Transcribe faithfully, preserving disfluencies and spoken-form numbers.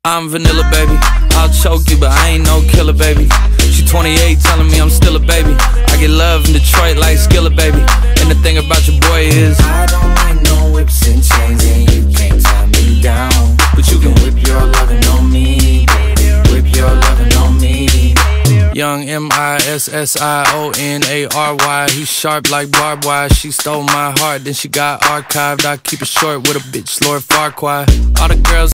I'm vanilla, baby. I'll choke you, but I ain't no killer, baby. She twenty-eight, telling me I'm still a baby. I get love in Detroit like Skillet, baby. And the thing about your boy is I don't like no whips and chains, and you can't tie me down. But you can whip your lovin' on me, baby. Whip your lovin' on me. Young M I S S I O N A R Y. He sharp like barbed wire. She stole my heart, then she got archived. I keep it short with a bitch, Lord Farquaad. All the girls